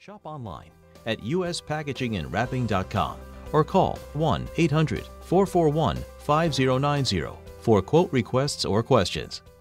Shop online at uspackagingandrapping.com or call 1-800-441-5090 for quote requests or questions.